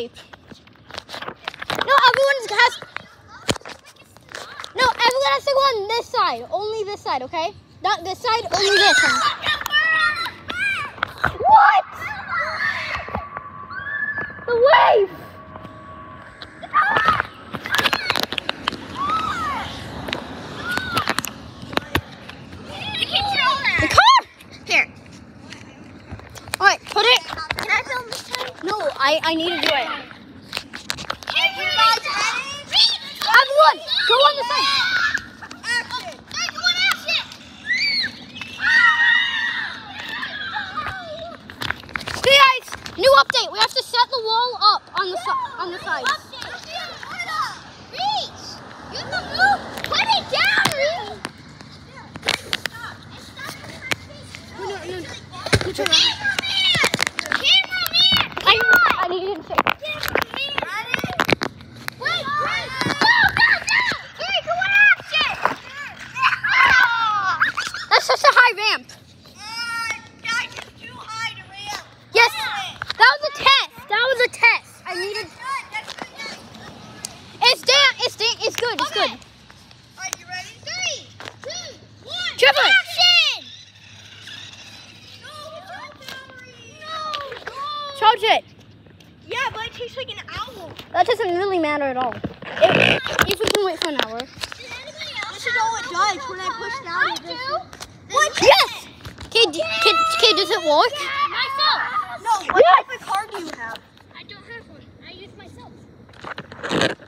escape. No, everyone has to go on this side. Only this side, okay? Not this side, only this one. What? The wave! The car! Here. Alright, put it. Can I film this time? No, I need to do it. Everyone, go on the side. Hey guys, new update. We have to set the wall up on the sides. Reese, you have to move. Put it down, Reese. I need to say. That's such a high ramp. Yes, that was a test. I needed. It's good. It's good. Alright, you ready? 3, 2, 1. Trevor. Action! No. Charge it. Yeah, but it takes like an hour. That doesn't really matter at all. If we can wait for an hour. This is all it does when I push down. I do. What? Yes. Okay, does it work? Myself. No, what type of car do you have? I don't have one. I use myself.